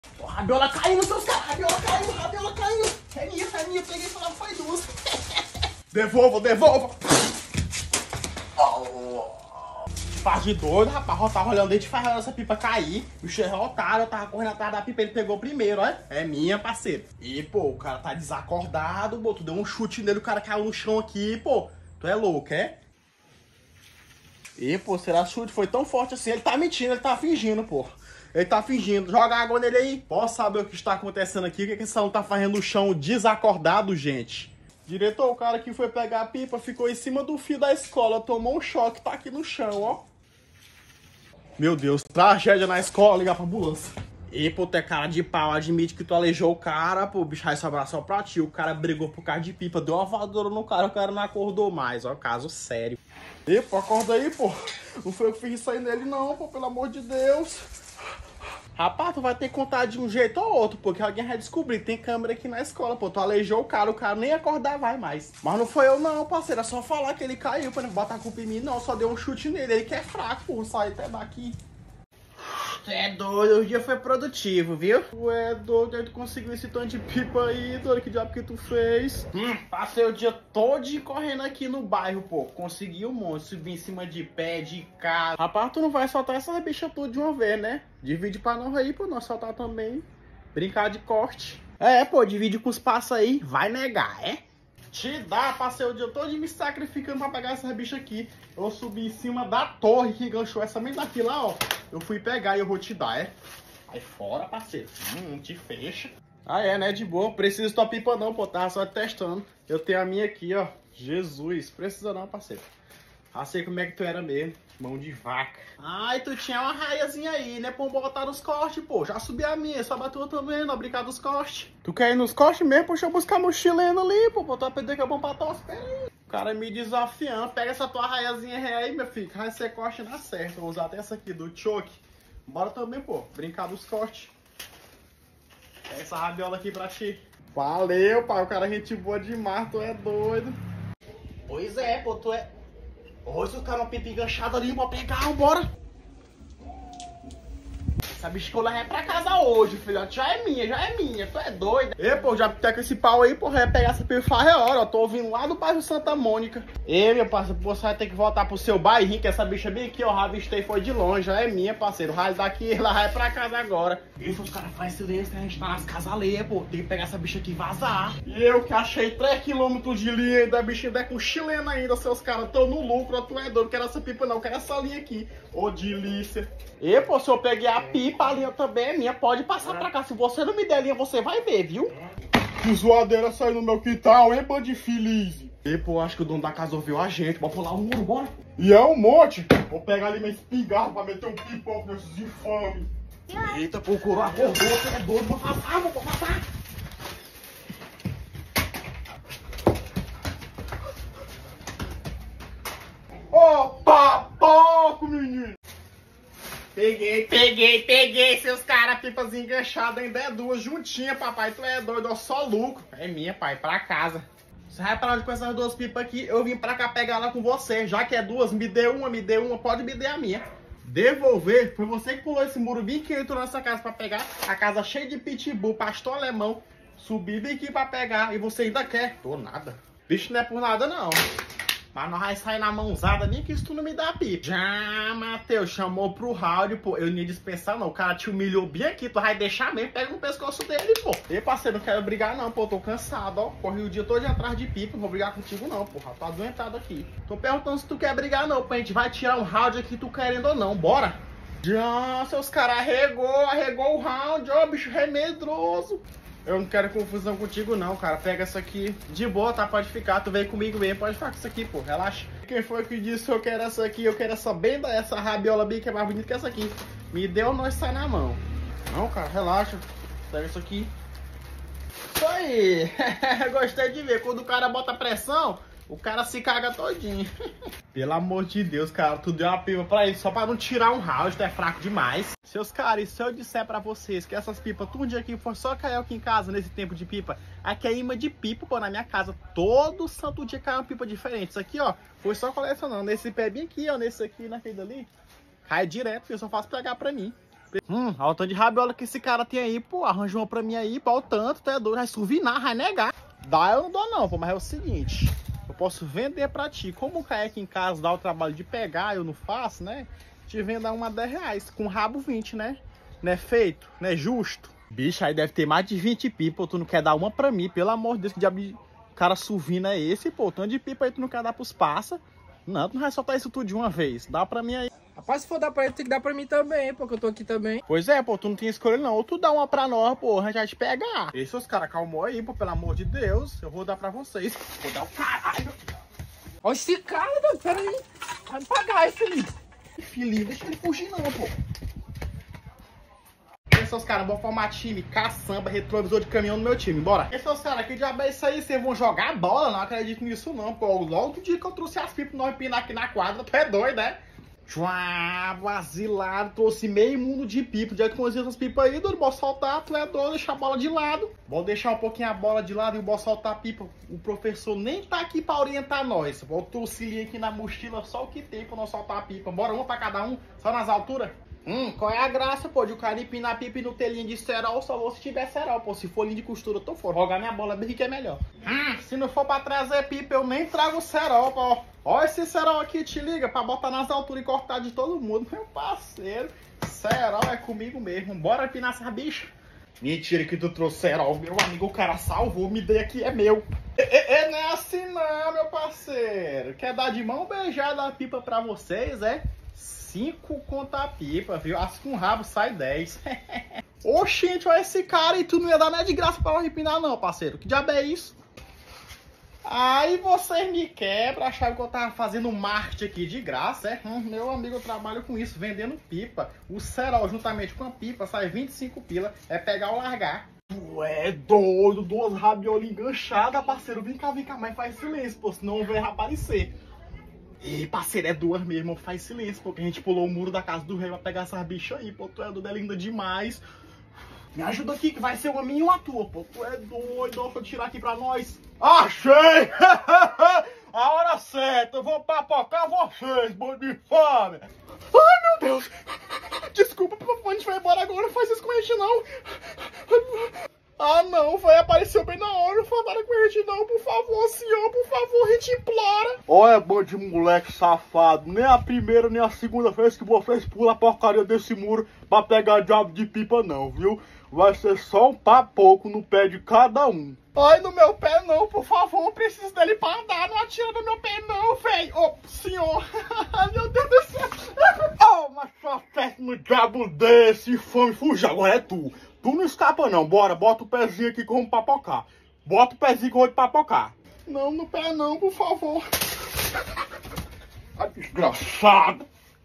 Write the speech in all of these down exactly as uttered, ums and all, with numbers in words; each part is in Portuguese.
Ó, a rabiola caindo, seus caras. Rabiola caindo, rabiola caindo. É minha, é minha. Peguei e falei, foi duas. Devolva, devolva. Faz de doido, rapaz. Tava olhando desde faz essa pipa cair. O bicho é otário, eu tava correndo atrás da pipa, ele pegou primeiro, ó. É minha, parceiro. E, pô, o cara tá desacordado, pô. Tu deu um chute nele, o cara caiu no chão aqui, pô. Tu é louco, é? E, pô, será que o chute foi tão forte assim? Ele tá mentindo, ele tá fingindo, pô. Ele tá fingindo. Joga água nele aí. Posso saber o que está acontecendo aqui? O que, que esse aluno tá fazendo no chão desacordado, gente? Diretor, o cara que foi pegar a pipa ficou em cima do fio da escola, tomou um choque, tá aqui no chão, ó. Meu Deus, tragédia na escola, ligar pra ambulância. E, pô, tu é cara de pau, admite que tu aleijou o cara, pô, o bicho vai sobrar só pra ti. O cara brigou por causa de pipa, deu uma voadora no cara, o cara não acordou mais, ó, caso sério. E, pô, acorda aí, pô. Não foi eu que fiz isso aí nele não, pô, pelo amor de Deus. Rapaz, tu vai ter que contar de um jeito ou outro, porque alguém vai descobrir. Tem câmera aqui na escola, pô. Tu aleijou o cara, o cara nem acordar vai mais. Mas não foi eu não, parceiro. É só falar que ele caiu, pra não botar a culpa em mim, não. Só deu um chute nele. Ele que é fraco, pô. Sai até daqui. Tu é doido, o dia foi produtivo, viu? Tu é doido, aí tu conseguiu esse tanto de pipa aí, doido. Que diabo que tu fez? Hum, passei o dia todo correndo aqui no bairro, pô. Consegui um monte, subi em cima de pé, de casa. Rapaz, tu não vai soltar essas bichas tudo de uma vez, né? Divide pra nós aí, pô, nós soltar também. Brincar de corte. É, pô, divide com os passos aí. Vai negar, é? Te dá, passei o dia todo me sacrificando pra pegar essas bichas aqui. Eu subi em cima da torre que enganchou essa mesma daqui lá, ó. Eu fui pegar e eu vou te dar, é? Aí fora, parceiro. Hum, te fecha. Ah, é, né? De boa. Precisa de tua pipa não, pô. Tava só testando. Eu tenho a minha aqui, ó. Jesus. Precisa não, parceiro. Ah, sei como é que tu era mesmo. Mão de vaca. Ai, tu tinha uma raiazinha aí, né? Pra botar nos cortes, pô. Já subi a minha, só bateu também, não brincar dos cortes. Tu quer ir nos cortes mesmo? Puxa, eu buscar mochileno ali, pô. Botar pra que é bom pra tosse. Pera aí. O cara me desafiando. Pega essa tua raiazinha aí, meu filho. Vai ser corte na certa. Vou usar até essa aqui do choke. Bora também, pô. Brincar dos cortes. Pega essa rabiola aqui pra ti. Valeu, pai. O cara é gente boa demais. Tu é doido. Pois é, pô. Tu é... Ô, se o cara uma pipa enganchada ali, vou pegar, bora. Essa bicha que eu levei pra casa hoje, filhote, já é minha, já é minha, tu é doido. E, pô, já tá com esse pau aí, porra, ia pegar essa pipa faz hora, ó, tô ouvindo lá do bairro Santa Mônica. E, meu parceiro, você vai ter que voltar pro seu bairrinho, que essa bicha bem aqui, ó, avistei foi de longe, já é minha, parceiro, o raio daqui, ela vai pra casa agora. E, os caras fazem silêncio, né, a gente tá nas casas alheias, pô, tem que pegar essa bicha aqui e vazar. E eu que achei três quilômetros de linha, da bicha ainda é com chilena ainda, seus caras tão no lucro, ó, tu é doido, não quero essa pipa não, quero essa linha aqui. Ô, delícia. E, pô, se eu peguei a pipa, a linha também é minha, pode passar pra cá. Se você não me der linha, você vai ver, viu? Que zoadeira saiu no meu quintal, hein, bando de feliz. E, pô, acho que o dono da casa ouviu a gente. Bora pular o muro, bora. E é um monte. Vou pegar ali minha espingarda pra meter um pipão nesses infames. Eita, procurou, acordou, você é doido. Vou passar, vou passar. Opa, pouco, menino. Peguei, peguei, peguei, seus caras, pipas enganchadas, ainda é duas juntinhas, papai, tu é doido, ó, só lucro. É minha, pai, pra casa. Você vai pra onde com essas duas pipas aqui? Eu vim pra cá pegar ela com você, já que é duas, me dê uma, me dê uma, pode me dar a minha. Devolver? Foi você que pulou esse muro bem que entrou nessa casa pra pegar, a casa cheia de pitbull, pastor alemão, subi bem aqui pra pegar, e você ainda quer? Tô nada. Bicho, não é por nada, não. Mas nós vai sair na mãozada nem que isso tu não me dá a pipa. Já, Matheus, chamou pro round, pô. Eu não ia dispensar, não. O cara te humilhou bem aqui. Tu vai deixar mesmo. Pega no pescoço dele, pô. E, parceiro, não quero brigar, não, pô. Tô cansado, ó. Corri o dia todo atrás de pipa. Não vou brigar contigo, não, porra. Tô adoentado aqui. Tô perguntando se tu quer brigar, não, pô. A gente vai tirar um round aqui, tu querendo ou não. Bora. Já, seus caras arregou, arregou o round. Ó, bicho remedroso. Eu não quero confusão contigo não, cara. Pega essa aqui de boa, tá? Pode ficar. Tu veio comigo mesmo, pode ficar com isso aqui, pô. Relaxa. Quem foi que disse que eu quero essa aqui? Eu quero essa bem, essa rabiola bem que é mais bonita que essa aqui. Me deu, nós sai na mão. Não, cara, relaxa. Pega isso aqui. Isso aí. Gostei de ver. Quando o cara bota pressão, o cara se caga todinho. Pelo amor de Deus, cara, tu deu uma pipa pra ele só pra não tirar um round, tu é fraco demais. Seus caras, e se eu disser pra vocês que essas pipas, tudo dia aqui for só cair aqui em casa nesse tempo de pipa, aqui é imã de pipa, pô, na minha casa, todo santo dia cai uma pipa diferente. Isso aqui, ó, foi só colecionando. Nesse pé bem aqui, ó, nesse aqui, naquele dali, cai direto, eu só faço pegar pra mim. Hum, olha o tanto de rabiola que esse cara tem aí, pô. Arranja uma pra mim aí, pô, o tanto, tá doido. Vai suvinar, vai negar. Dá, eu não dou não, pô, mas é o seguinte. Eu posso vender pra ti. Como o cara aqui em casa dá o trabalho de pegar, eu não faço, né? Te vender uma dez reais, com rabo vinte, né? Não é feito? Não é justo? Bicho, aí deve ter mais de vinte pipa, tu não quer dar uma pra mim, pelo amor de Deus, que diabo de cara suvina é esse, pô? Tanto de pipa aí tu não quer dar pros passa. Não, tu não vai soltar isso tudo de uma vez. Dá pra mim aí. Rapaz, se for dar pra ele, tem que dar pra mim também, porque eu tô aqui também. Pois é, pô, tu não tem escolha não. Ou tu dá uma pra nós, pô, a gente vai te pegar. E seus caras, calmou aí, pô, pelo amor de Deus. Eu vou dar pra vocês. Vou dar o caralho. Olha esse cara, Deus, peraí. Vai me pagar esse ali. Filhinho, deixa ele fugir não, pô. E seus caras, vão formar time, caçamba, retrovisor de caminhão no meu time, bora. E seus caras, que diabo é isso aí? Vocês vão jogar bola? Não acredito nisso não, pô. Logo do dia que eu trouxe as pipas pra nós empinar aqui na quadra, tu é doido, né? Chua, vasilado, trouxe meio mundo de pipa. Já que eu essas pipas aí, doido, bora soltar, tu é doido, deixar a bola de lado. Vou deixar um pouquinho a bola de lado e bora soltar a pipa. O professor nem tá aqui pra orientar nós. Vou auxiliar aqui na mochila só o que tem pra nós soltar a pipa. Bora, uma pra cada um, só nas alturas. Hum, qual é a graça, pô, de o cara empinar pipa e no telinho de cerol, só vou se tiver cerol, pô. Se for linha de costura, eu tô fora. Jogar minha bola bem que é melhor. Hum, se não for pra trazer pipa, eu nem trago cerol, pô. Ó esse cerol aqui, te liga, pra botar nas alturas e cortar de todo mundo. Meu parceiro, cerol é comigo mesmo. Bora empinar essa bicha. Mentira que tu trouxe cerol, meu amigo, o cara salvou, me dei aqui, é meu. E, e, e, não é assim não, meu parceiro. Quer dar de mão beijada a pipa pra vocês, é? Cinco conta a pipa, viu? As com rabo sai dez. Oxente, olha esse cara e tu não ia dar nada de graça pra eu empinar não, parceiro. Que diabo é isso? Aí vocês me quebram, acharam que eu tava fazendo marketing aqui de graça, é? Hum, meu amigo, eu trabalho com isso, vendendo pipa. O cerol juntamente com a pipa sai vinte e cinco pila, é pegar ou largar. Tu é doido, duas rabiolas enganchadas, parceiro. Vem cá, vem cá, mas faz silêncio, pô, senão vai aparecer. Ih, parceiro, é duas mesmo, faz silêncio, porque a gente pulou o muro da casa do rei pra pegar essas bichas aí, pô, tu é doido, é linda demais. Me ajuda aqui, que vai ser uma minha e uma tua, pô, tu é doido, deixa eu tirar aqui pra nós. Achei! A hora certa, eu vou papocar vocês, bando de fome. Ai, meu Deus, desculpa, a gente vai embora agora, não faz isso com a gente não. Ah, não, vai apareceu bem na hora, não falaram com a gente não, por favor, senhor, por favor, a gente implora. Olha, bando de moleque safado, nem a primeira nem a segunda vez que vocês pulam a porcaria desse muro pra pegar diabo de pipa não, viu? Vai ser só um papoco no pé de cada um. Ai, no meu pé não, por favor, eu preciso dele pra andar, não atira no meu pé não, velho. Ô, oh, senhor, meu Deus do céu. Oh, mas só festa no diabo desse, fome, fuja, agora é tu. Tu não escapa não, bora, bota o pezinho aqui que eu vou papocar. Bota o pezinho que eu vou papocar. Não, no pé não, por favor. Ai, desgraçado.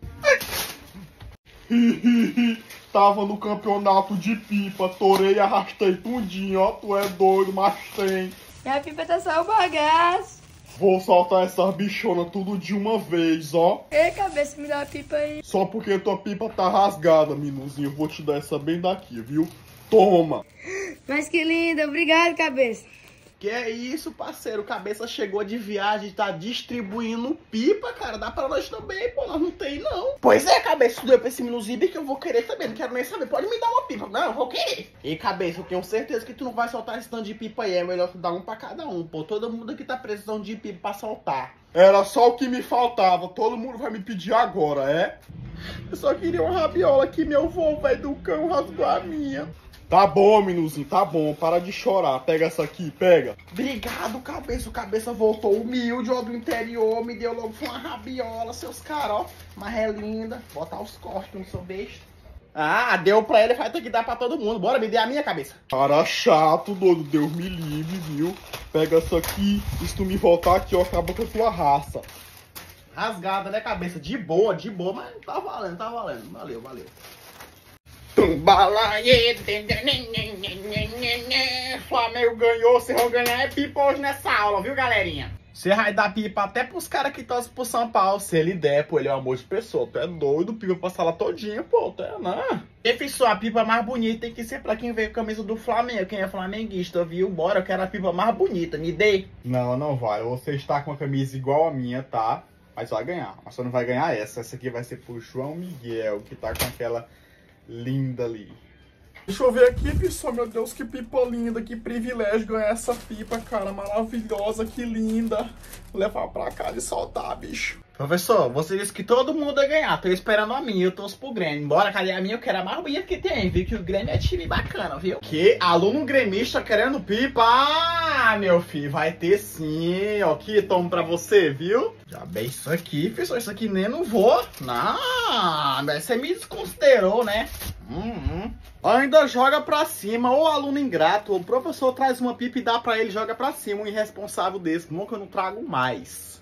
Tava no campeonato de pipa, torei e arrastei tudinho, ó. Tu é doido, mas tem. Minha pipa tá só o bagaço. Vou soltar essas bichonas tudo de uma vez, ó. Ei, cabeça, me dá a pipa aí. Só porque tua pipa tá rasgada, Minuzinho. Eu vou te dar essa bem daqui, viu? Toma. Mas que linda, obrigado, cabeça. Que é isso, parceiro? Cabeça chegou de viagem, tá distribuindo pipa, cara. Dá pra nós também, pô. Nós não tem, não. Pois é, cabeça. Tu deu pra esse Minuzibe que eu vou querer também. Não quero nem saber. Pode me dar uma pipa. Não, eu vou querer. E, cabeça, eu tenho certeza que tu não vai soltar esse tanto de pipa aí. É melhor tu dar um pra cada um, pô. Todo mundo aqui tá precisando de pipa pra soltar. Era só o que me faltava. Todo mundo vai me pedir agora, é? Eu só queria uma rabiola que meu vô, velho do cão, rasgou a minha. Tá bom, Minuzinho, tá bom. Para de chorar. Pega essa aqui, pega. Obrigado, cabeça. O cabeça voltou humilde, ó, do interior. Me deu logo uma rabiola, seus caras, ó. Mas é linda. Botar os cortes, não sou besta. Ah, deu pra ele, vai ter que dar pra todo mundo. Bora, me dê a minha cabeça. Cara chato, doido. Deus me livre, viu? Pega essa aqui. E se tu me voltar aqui, ó, acaba com a tua raça. Rasgada, né, cabeça? De boa, de boa. Mas tá valendo, tá valendo. Valeu, valeu. Flamengo ganhou, vocês vão ganhar é pipa hoje nessa aula, viu, galerinha? Você vai dar pipa até pros caras que torcem pro São Paulo. Se ele der, pô, ele é um amor de pessoa. Tu é doido, pipa pra sala todinha, pô, tu é não. E fixou, a pipa mais bonita tem que ser pra quem veio com a camisa do Flamengo. Quem é flamenguista, viu? Bora, eu quero a pipa mais bonita, me dê. Não, não vai. Você está com a camisa igual a minha, tá? Mas vai ganhar. Mas só não vai ganhar essa. Essa aqui vai ser pro João Miguel, que tá com aquela linda ali. Deixa eu ver aqui, pessoal, meu Deus, que pipa linda, que privilégio ganhar essa pipa, cara, maravilhosa, que linda. Vou levar pra casa e soltar, bicho. Professor, você disse que todo mundo ia ganhar, tô esperando a minha, eu torço pro Grêmio. Bora, cadê a minha? Eu quero a mais bonita que tem, viu? Que o Grêmio é time bacana, viu? Que aluno gremista querendo pipa? Ah, meu filho, vai ter sim. Ó, aqui, tomo pra você, viu? Já bem isso aqui, pessoal, isso aqui nem não vou. Não, você me desconsiderou, né? Uhum. Ainda joga pra cima, ou aluno ingrato, o professor traz uma pipa e dá pra ele, joga pra cima, um irresponsável desse, nunca eu não trago mais.